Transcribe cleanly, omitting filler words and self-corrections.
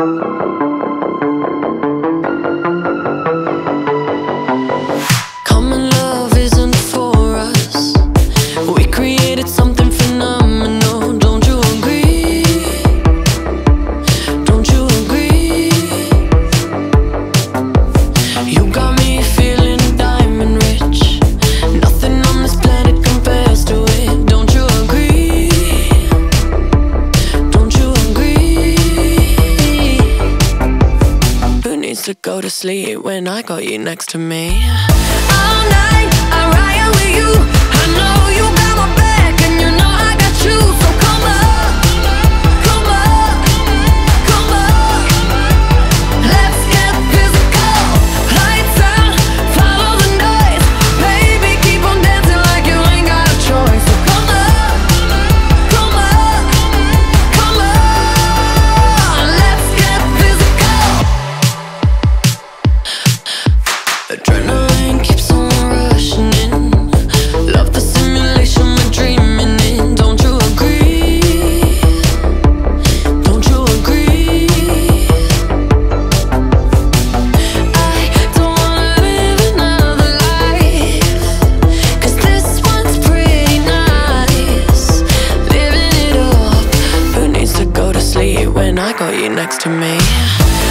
Common love isn't for us. We created something phenomenal. Don't you agree? Don't you agree? You got me feeling diamond rich. Nothing on this planet compares to it. Don't you agree? Don't you agree? Who needs to go to sleep when I got you next to me? All night I ride with you. I know you got my back and you know I got you. So come up, come up, come up. Let's get physical. Lights out, follow the noise. Baby, keep on dancing like you ain't got a choice. So come up, come up, come on. Let's get physical. Adrenaline keeps on rushing in. Love the simulation we're dreaming in. Don't you agree? Don't you agree? I don't wanna live another life, 'cause this one's pretty nice. Living it up. Who needs to go to sleep when I got you next to me?